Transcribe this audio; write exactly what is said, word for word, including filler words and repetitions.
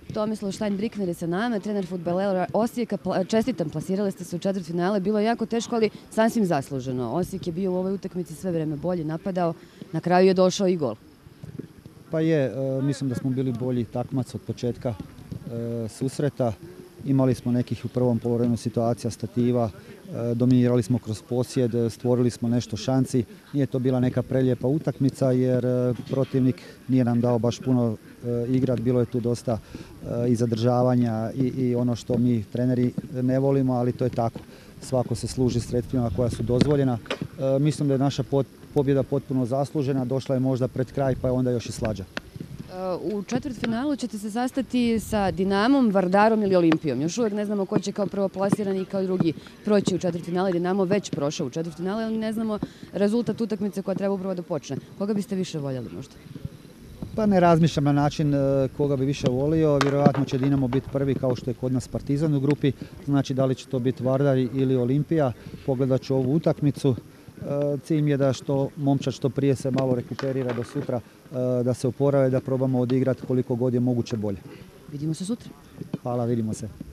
Tomislav Štajn-Brikner je sa nama, trener fudbalera Osijeka. Čestitam, plasirali ste se u četvrtfinale. Bilo je jako teško, ali sasvim zasluženo. Osijek je bio u ovoj utakmici sve vreme bolje napadao. Na kraju je došao i gol. Pa je, mislim da smo bili bolji takmac od početka susreta. Imali smo nekih u prvom poluvremenu situacija, stativa, dominirali smo kroz posjed, stvorili smo nešto šanci. Nije to bila neka prelijepa utakmica jer protivnik nije nam dao baš puno igrat, bilo je tu dosta i zadržavanja i, i ono što mi treneri ne volimo, ali to je tako. Svako se služi sredstvima koja su dozvoljena. Mislim da je naša pobjeda potpuno zaslužena, došla je možda pred kraj pa je onda još i slađa. U četvrtfinalu ćete se sastati sa Dinamom, Vardarom ili Olimpijom. Još uvijek ne znamo ko će kao prvo plasirani i kao drugi proći u četvrtfinale. Dinamo već prošao u četvrtfinale, ali ne znamo rezultat utakmice koja treba upravo da počne. Koga biste više voljeli možda? Pa ne razmišljam na način koga bi više volio. Vjerojatno će Dinamo biti prvi kao što je kod nas Partizan u grupi. Znači da li će to biti Vardar ili Olimpija. Pogledat ću ovu utakmicu. Cilj mi je da što momčad što prije se malo rekuperira do sutra, da se oporave, da probamo odigrati koliko god je moguće bolje. Vidimo se sutra. Hvala, vidimo se.